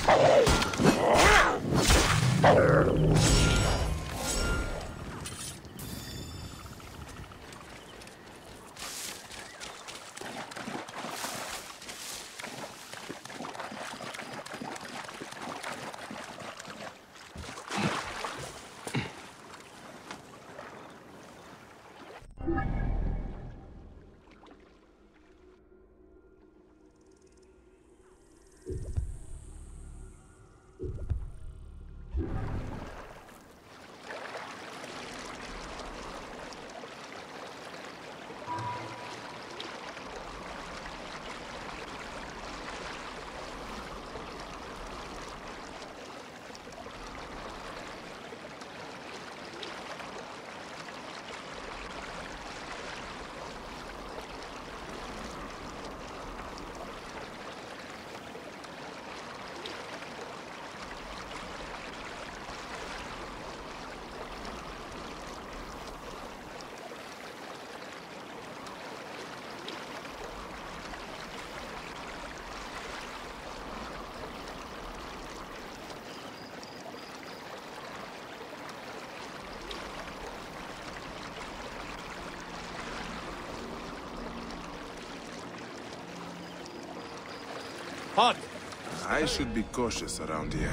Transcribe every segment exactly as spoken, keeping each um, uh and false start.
Halt! I should be cautious around here.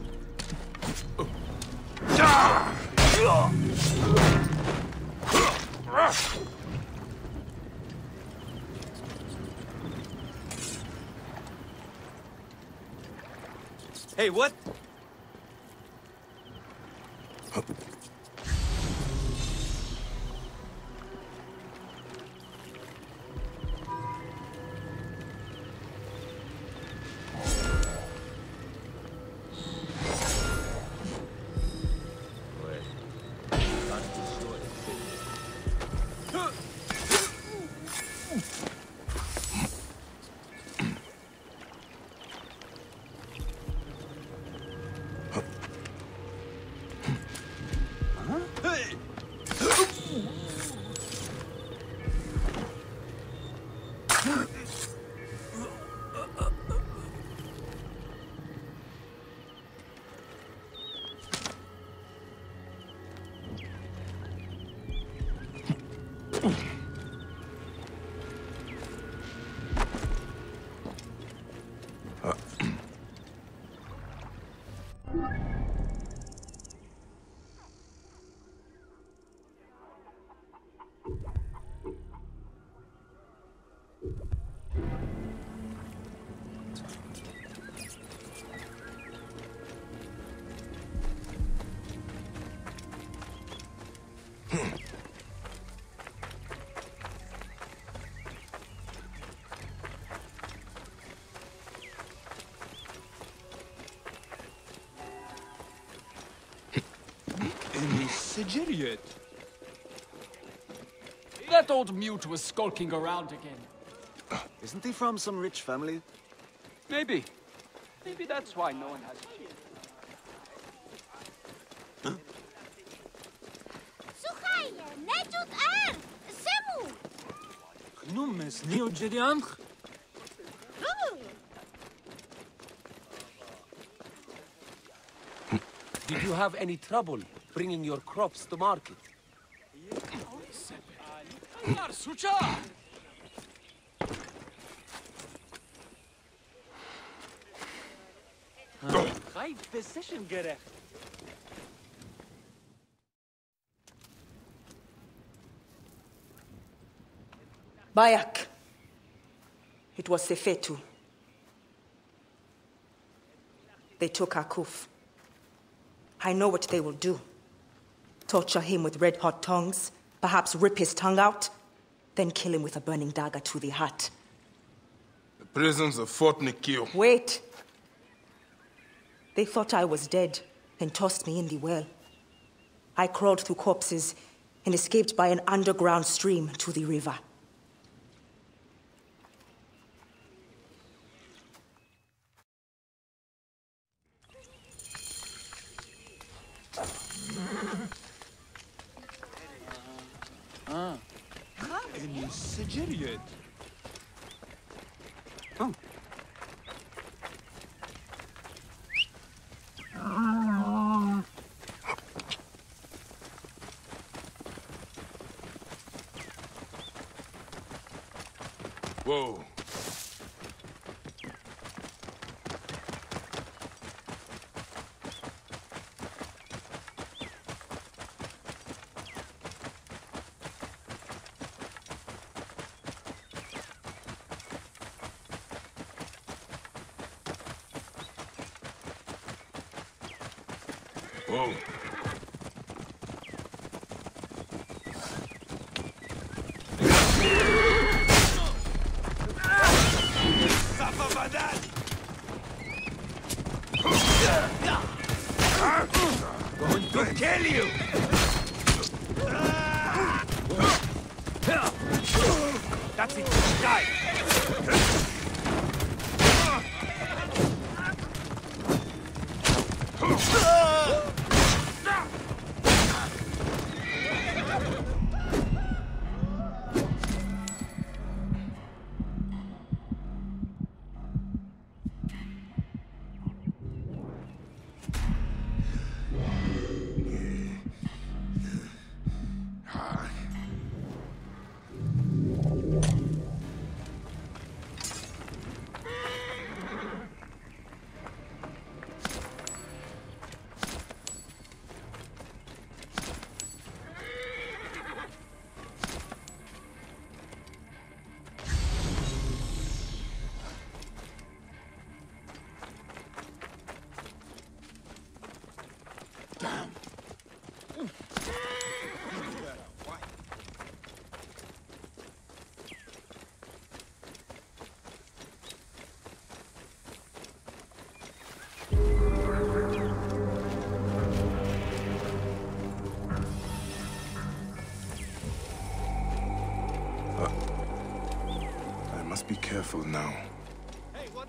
Hey, what? Idiot. That old mute was skulking around again. Isn't he from some rich family? Maybe. Maybe that's why no one has... Słuchaj, Nećut er! Semu! Knumes, nio dżeriamch? Did you have any trouble bringing your crops to market? Bayek. It was Sefetu. They took Akuf. I know what they will do. Torture him with red-hot tongues, perhaps rip his tongue out, then kill him with a burning dagger to the heart. The prisons of Fort Nikio. Wait. They thought I was dead and tossed me in the well. I crawled through corpses and escaped by an underground stream to the river. Ah. Any Sigiriot. Oh. Whoa. Whoa. Going to kill you! That's it, die! Be careful now. Hey, what?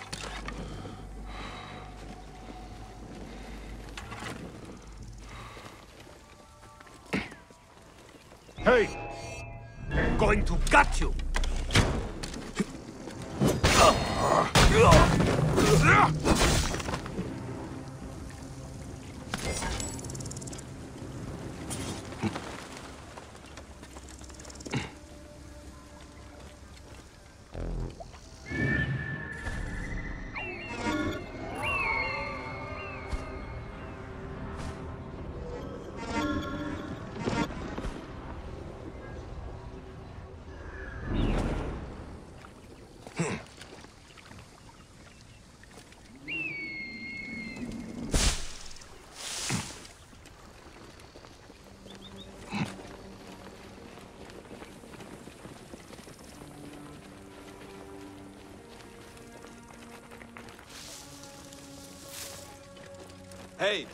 Hey! Going to gut you! Hey!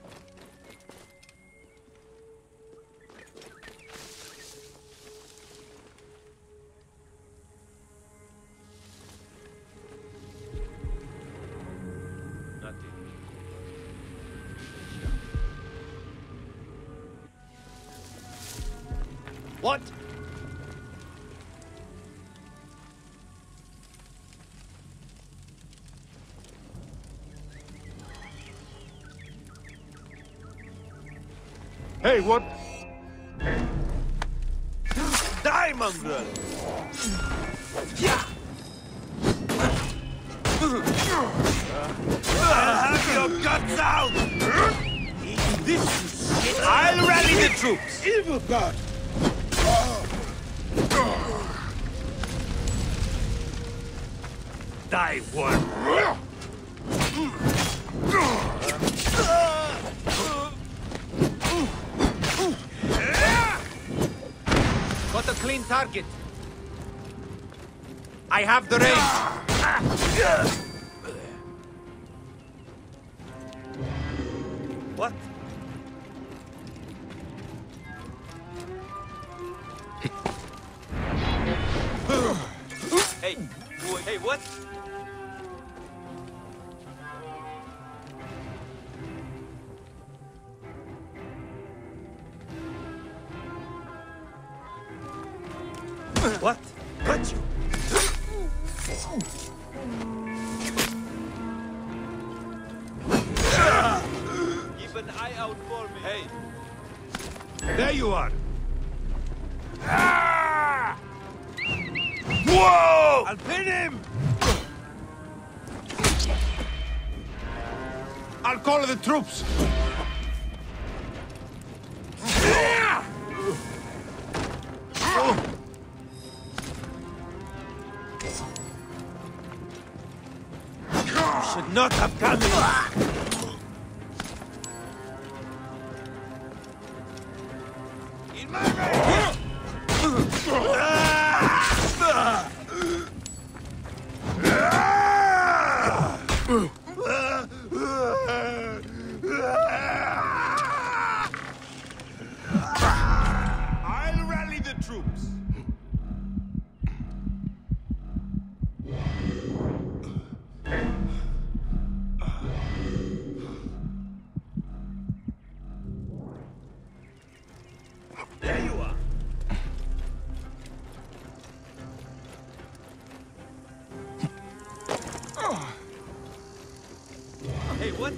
Nothing. What? Hey, what? Die, mongrel! Yeah! I'll have your guts out! Eat this, you shit! I'll rally the troops! Evil God! Die, worm! Got a clean target. I have the range. What? Hey, hey, what? What? Got you! Keep an eye out for me. Hey! There you are! Ah! Whoa! I'll pin him! I'll call the troops! You should not have come here! I'll rally the troops. There you are. Hey, what?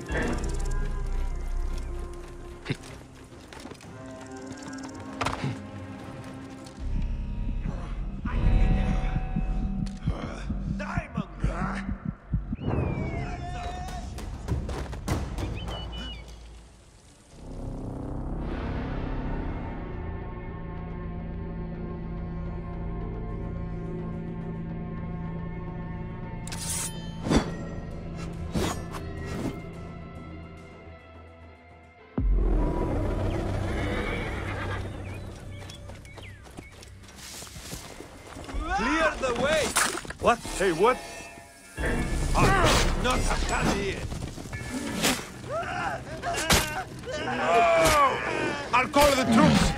Clear the way! What? Hey, what? I should not have come here. I'll call the troops!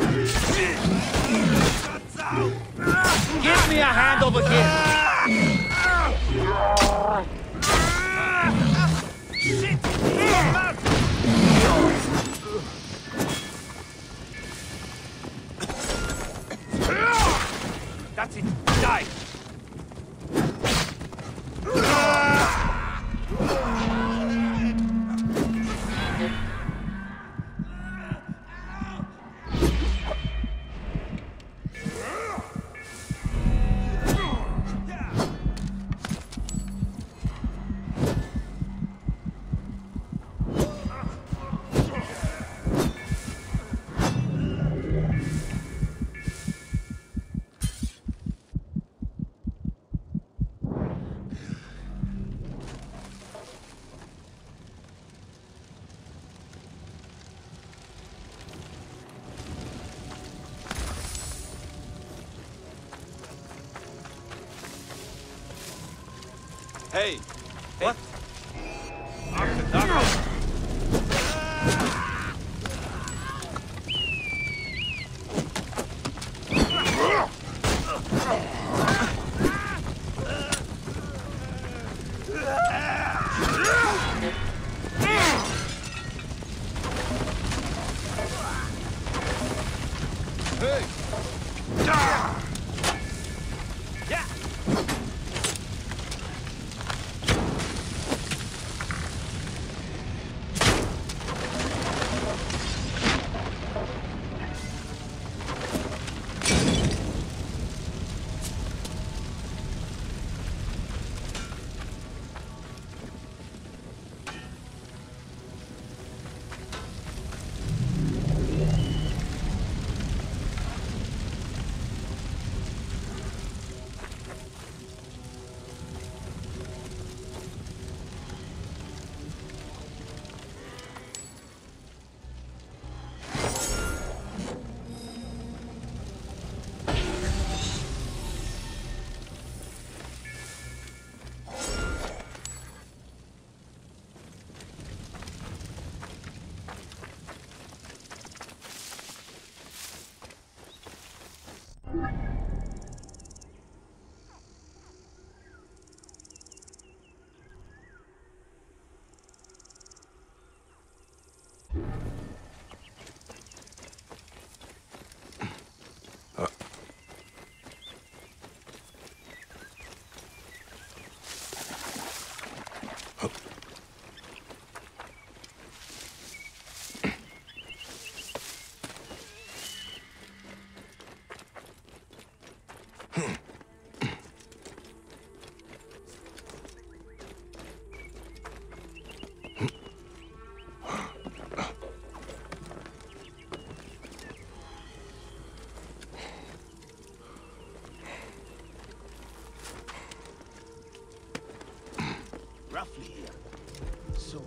Give me a hand over here! Shit! That's it! Die! Hey! What? Knock the knock. Hey! Yeah! roughly here. So...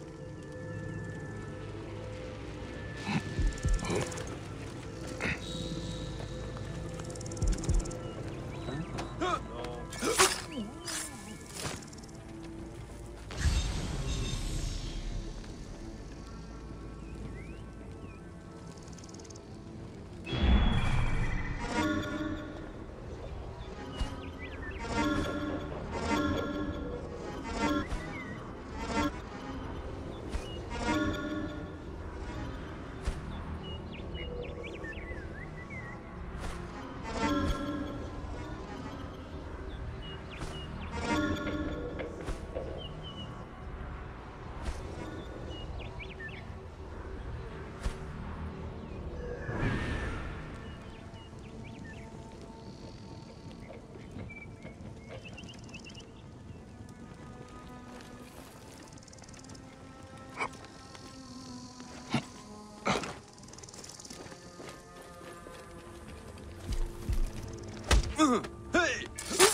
Hey!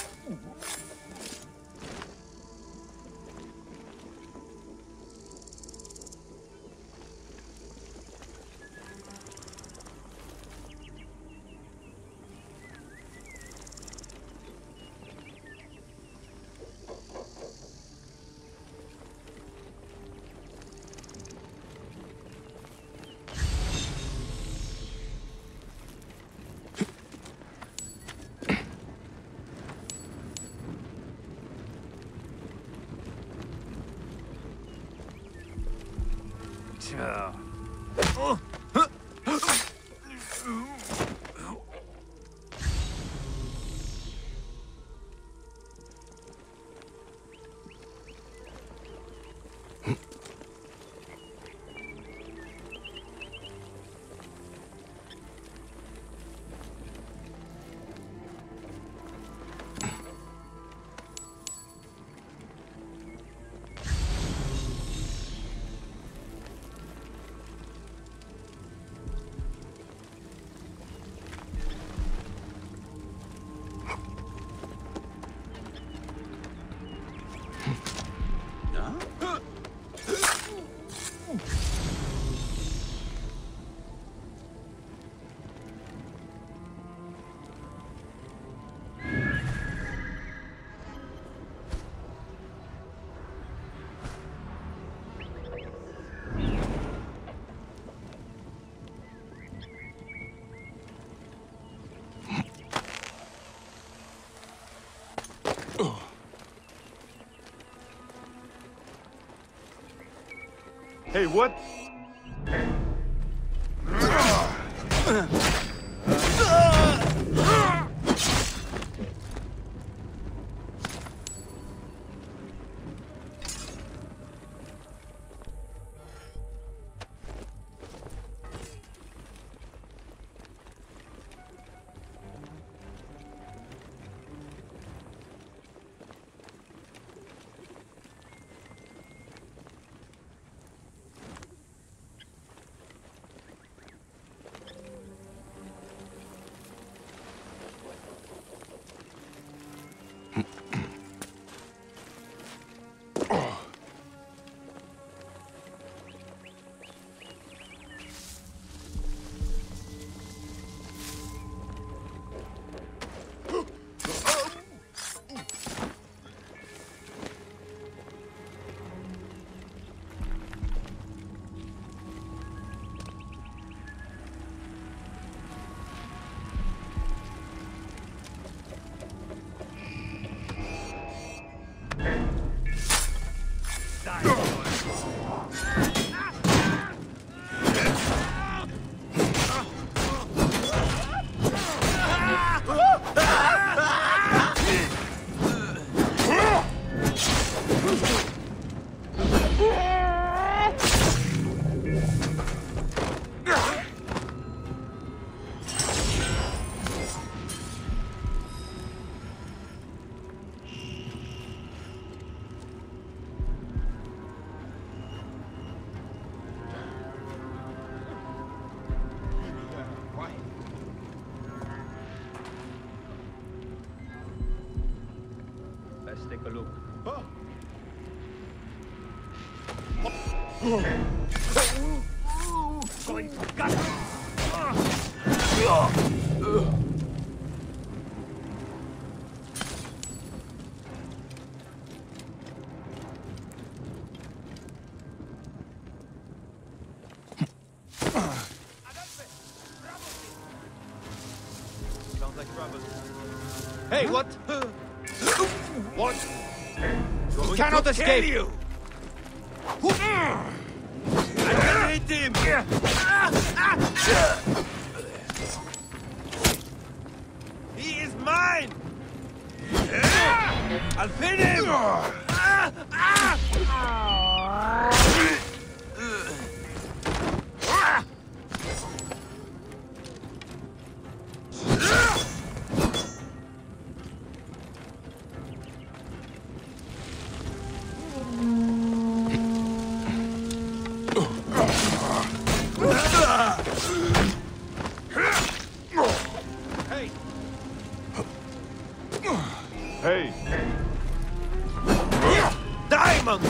Hey, what? Going to gut. Sounds like trouble. Hey, what? What? You cannot escape. You. I hit him. He is mine. I'll pin him. Hey! Diamond!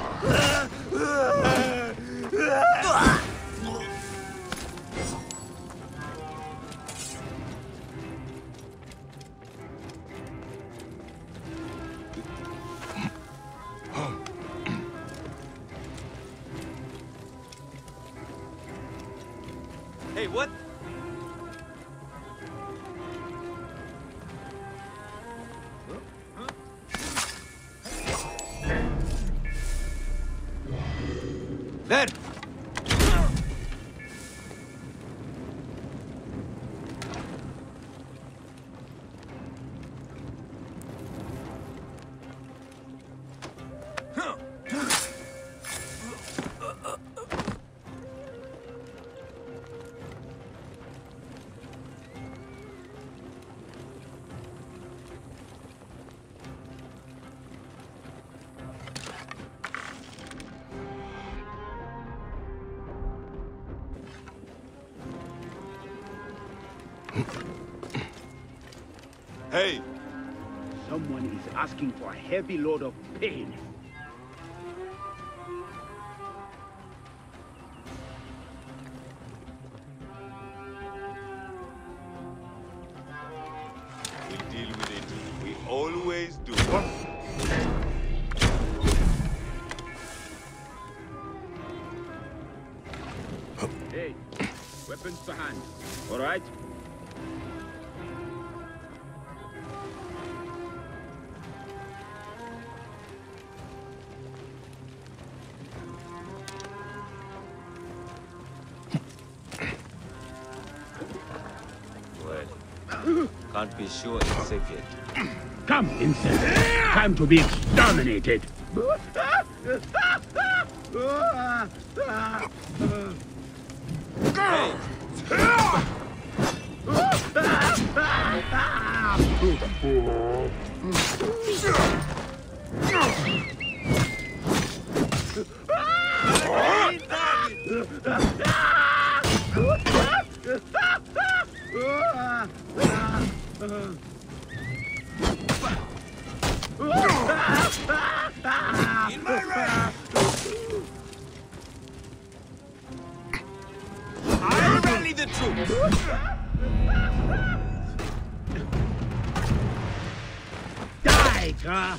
Hey, what? Then! Hey! Someone is asking for a heavy load of pain. We deal with it. We always do. Hey, weapons to hand. All right? Can't be sure it's safe yet. Come, insect. Time to be exterminated. Hey! In my way! I rally the troops! Die, Ka!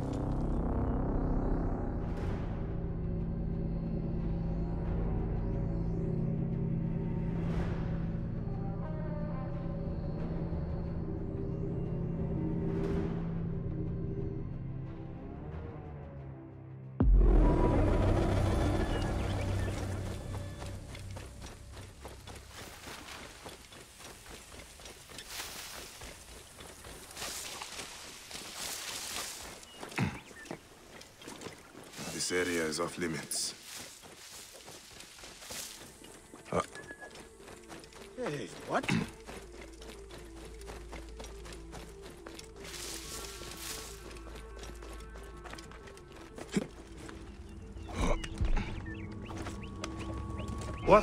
This area is off limits. Uh, Hey, what? What?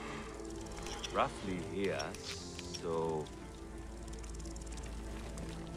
Roughly here, so...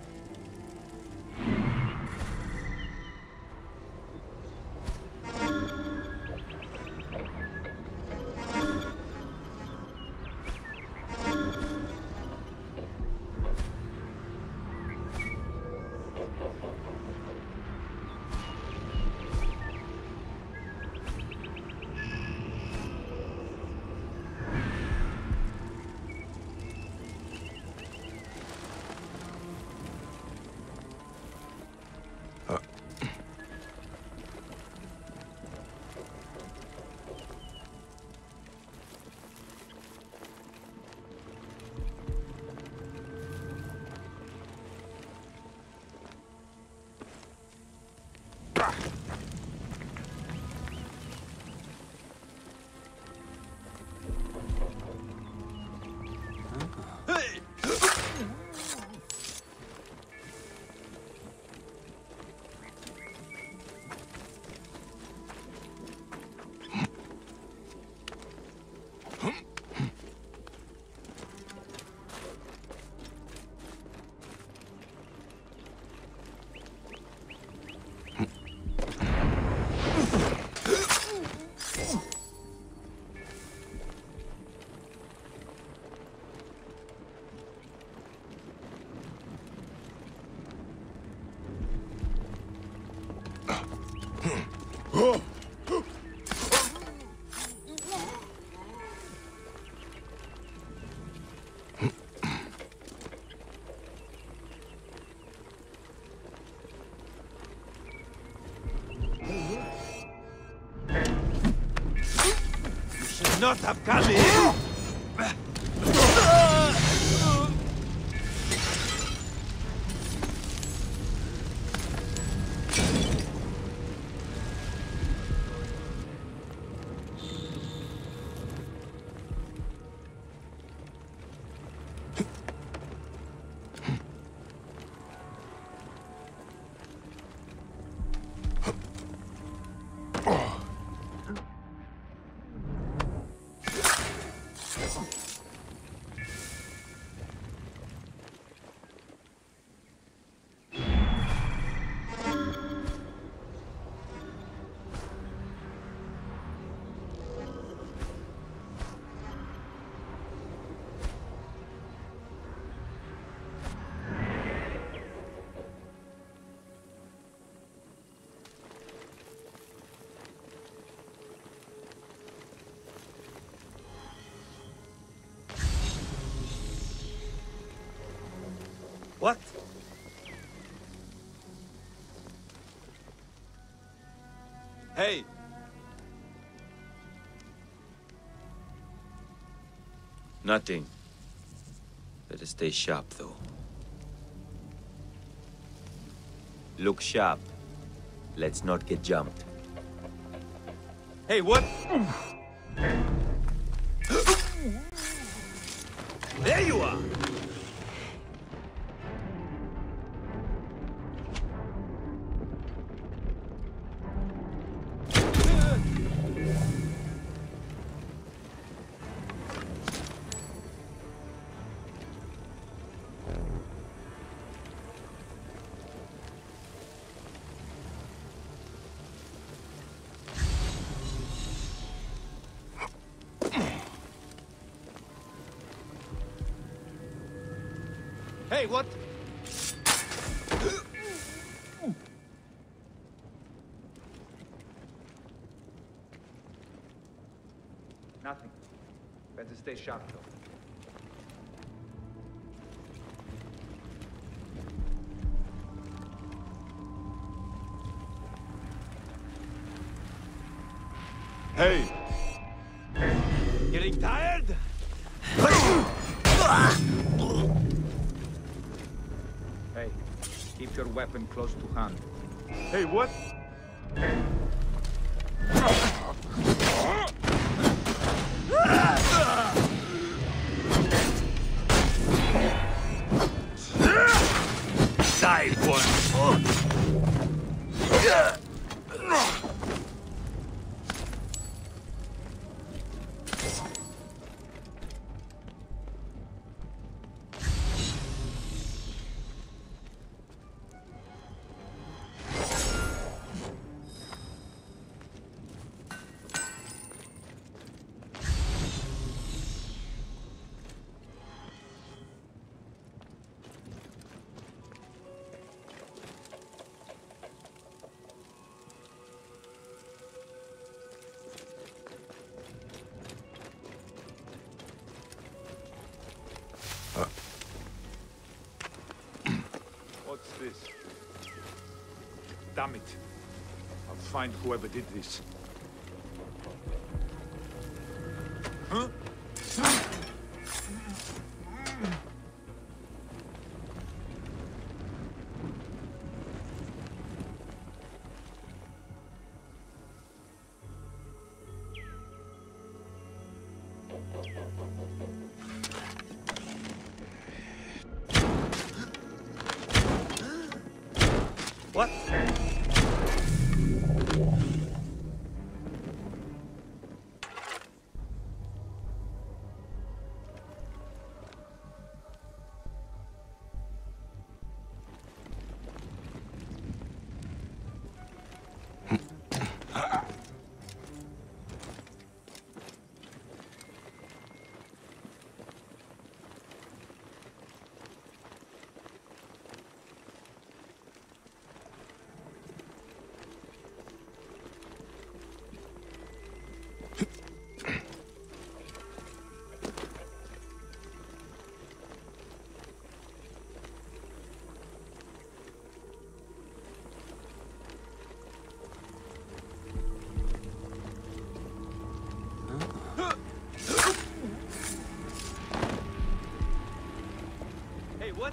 Not have come here! What? Hey! Nothing. Better stay sharp, though. Look sharp. Let's not get jumped. Hey, what? There you are! Hey, what? Nothing. Better stay sharp, though. Hey! Getting tired? Hey, keep your weapon close to hand. Hey, what? Die, one! What's this? Damn it. I'll find whoever did this. Huh? What? Hey, what?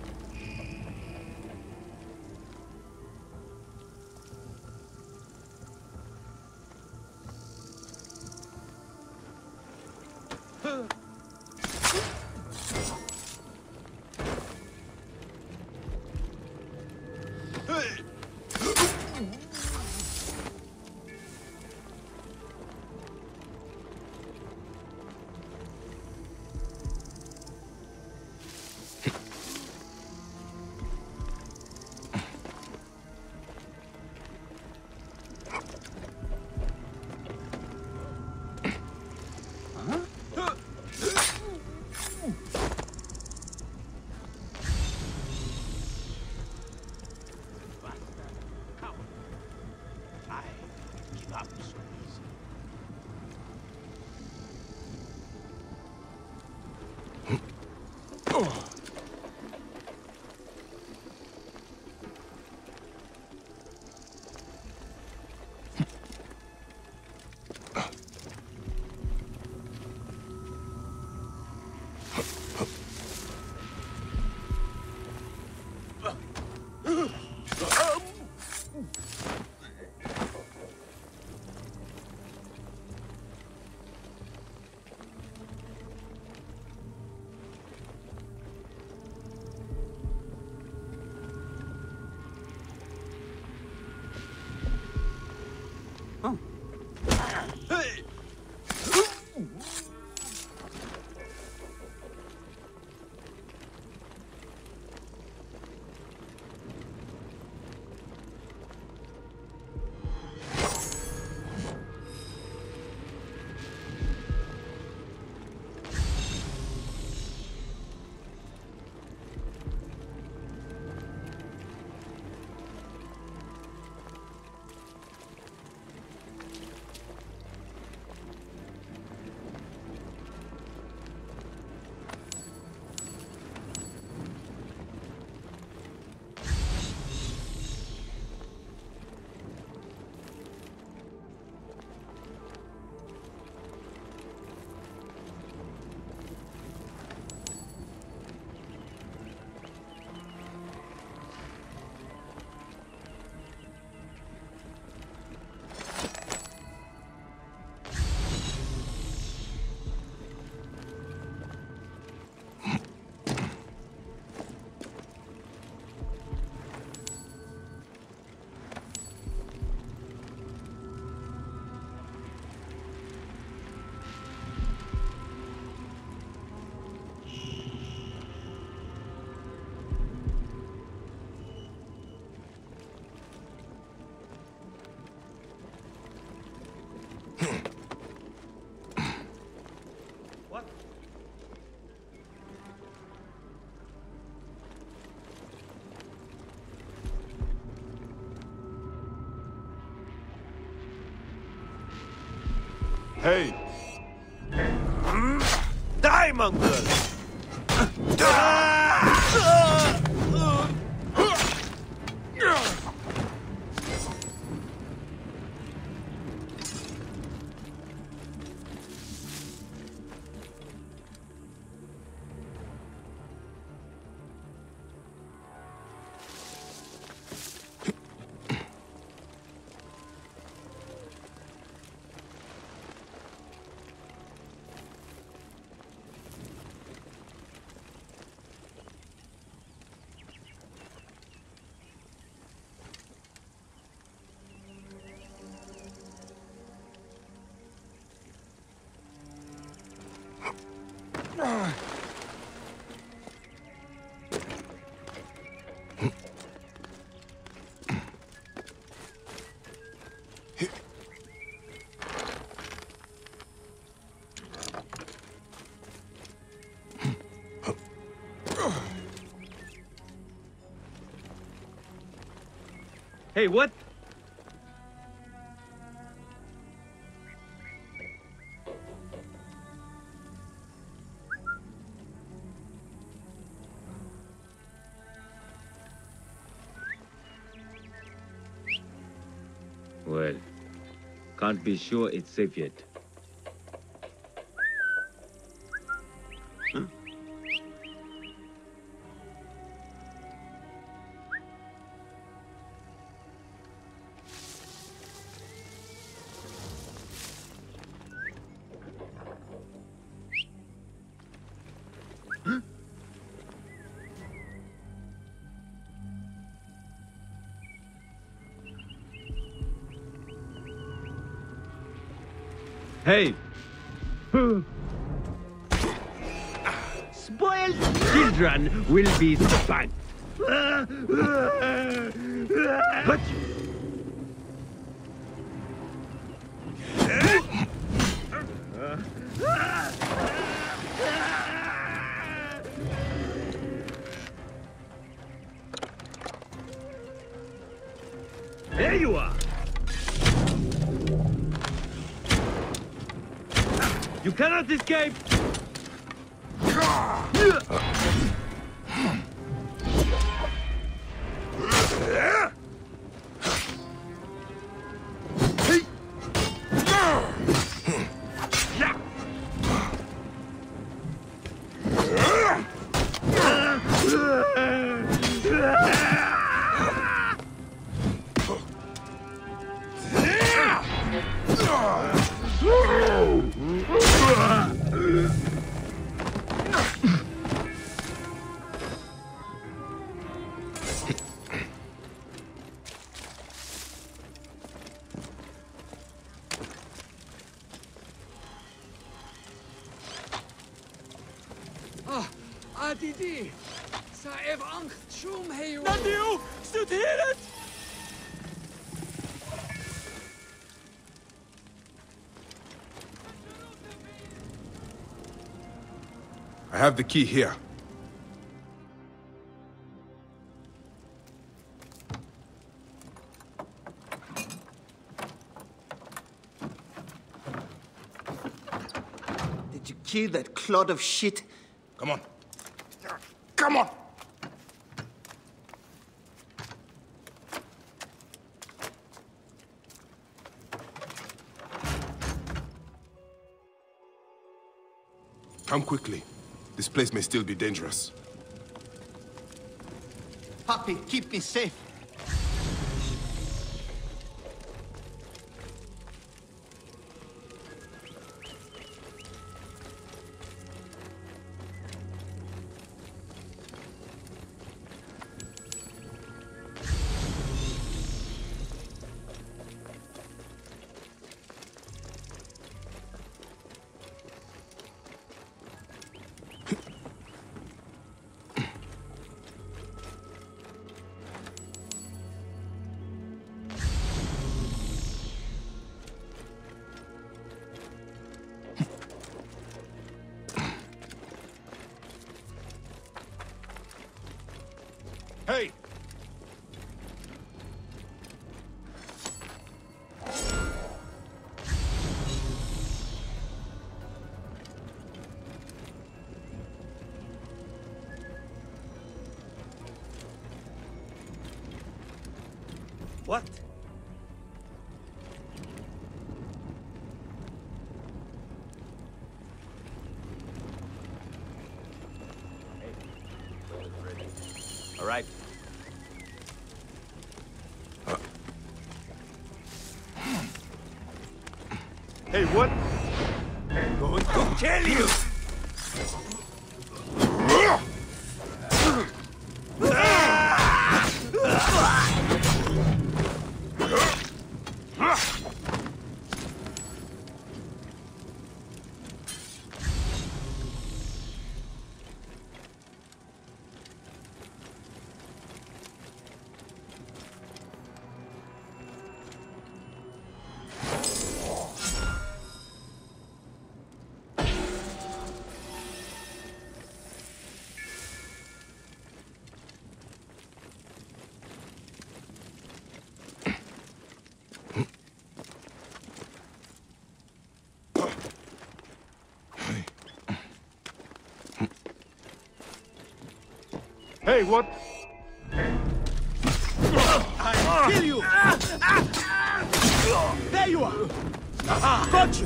Hey! Die, Mongol! Hey, what? Well, can't be sure it's safe yet. Huh? Hey! Spoiled children will be spanked. But there you are. You cannot escape! Adidi! Sa ev angst shum hejru! Nandiu! Studeret! I have the key here. Did you kill that clod of shit? Come on. Come on! Come quickly. This place may still be dangerous. Papi, keep me safe. Hey! What? All right. Hey, what? Going to kill you! Hey, what? I'll kill you! There you are! Got you!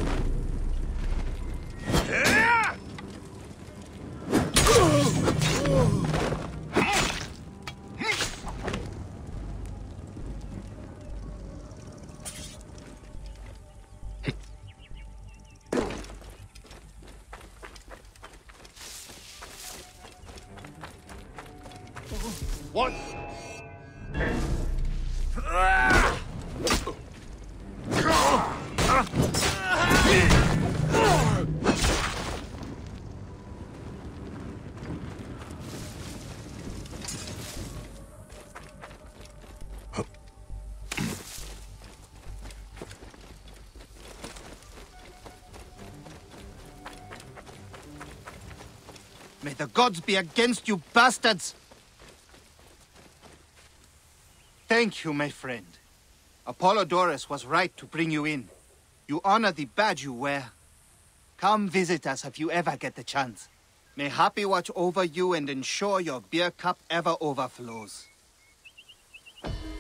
What? May the gods be against you, bastards! Thank you, my friend. Apollodorus was right to bring you in. You honor the badge you wear. Come visit us if you ever get the chance. May Happy watch over you and ensure your beer cup ever overflows.